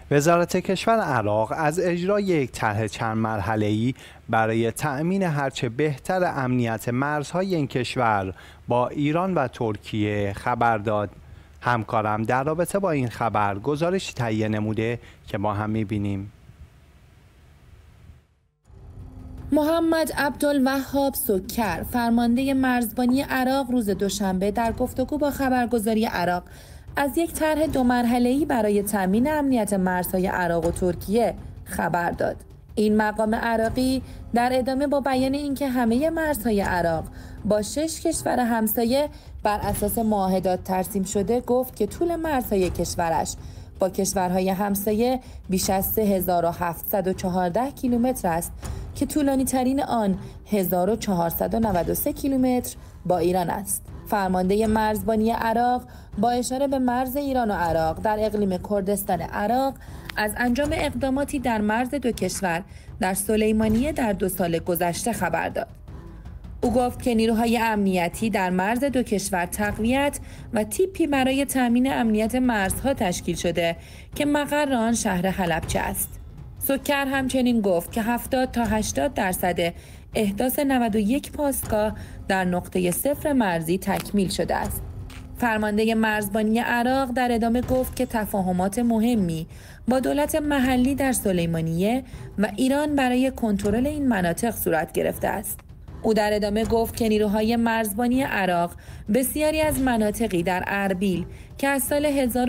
وزارت کشور عراق از اجرای یک طرح چند مرحله‌ای برای تأمین هرچه بهتر امنیت مرزهای این کشور با ایران و ترکیه خبر داد. همکارم در رابطه با این خبر گزارشی تهیه نموده که با هم می‌بینیم. محمد عبدالوهاب سکر، فرمانده مرزبانی عراق، روز دوشنبه در گفتگو با خبرگزاری عراق از یک طرح 2 مرحله‌ای برای تامین امنیت مرزهای عراق و ترکیه خبر داد. این مقام عراقی در ادامه با بیان اینکه همه مرزهای عراق با 6 کشور همسایه بر اساس معاهدات ترسیم شده، گفت که طول مرزهای کشورش با کشورهای همسایه بیش از 3714 کیلومتر است که طولانی ترین آن 1493 کیلومتر با ایران است. فرمانده مرزبانی عراق با اشاره به مرز ایران و عراق در اقلیم کردستان عراق از انجام اقداماتی در مرز 2 کشور در سلیمانیه در 2 سال گذشته خبر داد. او گفت که نیروهای امنیتی در مرز 2 کشور تقویت و تیپی برای تامین امنیت مرزها تشکیل شده که مقر آن شهر حلبچه است. سکر همچنین گفت که 70 تا 80% احداث 91 پاسگاه در نقطه 0 مرزی تکمیل شده است. فرمانده مرزبانی عراق در ادامه گفت که تفاهمات مهمی با دولت محلی در سلیمانیه و ایران برای کنترل این مناطق صورت گرفته است. او در ادامه گفت که نیروهای مرزبانی عراق بسیاری از مناطقی در اربیل که از سال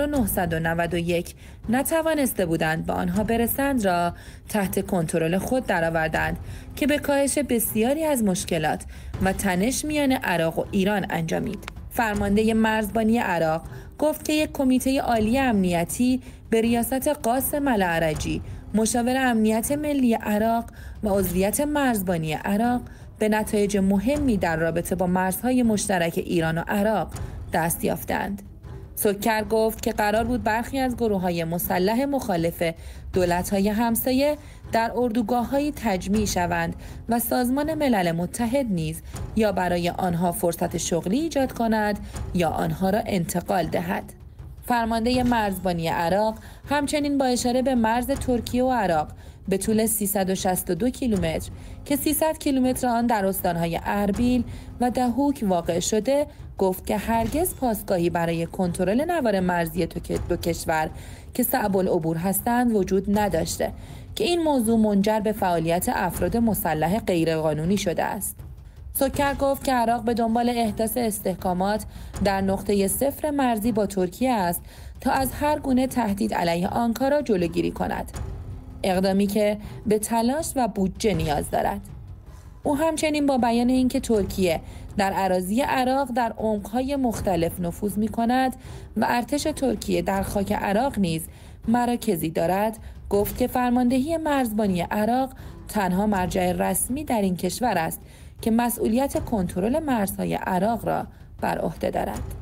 1991 نتوانسته بودند به آنها برسند را تحت کنترل خود درآوردند که به کاهش بسیاری از مشکلات و تنش میان عراق و ایران انجامید. فرمانده مرزبانی عراق گفت که یک کمیته عالی امنیتی به ریاست قاسم العرجی، مشاور امنیت ملی عراق و عضویت مرزبانی عراق، به نتایج مهمی در رابطه با مرزهای مشترک ایران و عراق دست یافتند. سکر گفت که قرار بود برخی از گروه‌های مسلح مخالف دولت‌های همسایه در اردوگاه‌هایی تجمیع شوند و سازمان ملل متحد نیز یا برای آنها فرصت شغلی ایجاد کند یا آنها را انتقال دهد. فرمانده مرزبانی عراق همچنین با اشاره به مرز ترکیه و عراق به طول 362 کیلومتر که 300 کیلومتر آن در استانهای اربیل و دهوک واقع شده، گفت که هرگز پاسگاهی برای کنترل نوار مرزی 2 کشور که صعب العبور هستند وجود نداشته که این موضوع منجر به فعالیت افراد مسلح غیرقانونی شده است. سکر گفت که عراق به دنبال احداث استحکامات در نقطه 0 مرزی با ترکیه است تا از هر گونه تهدید علیه آنکارا جلوگیری کند، اقدامی که به تلاش و بودجه نیاز دارد. او همچنین با بیان اینکه ترکیه در اراضی عراق در عمق‌های مختلف نفوذ می‌کند و ارتش ترکیه در خاک عراق نیز مراکزی دارد، گفت که فرماندهی مرزبانی عراق تنها مرجع رسمی در این کشور است که مسئولیت کنترل مرزهای عراق را بر عهده دارد.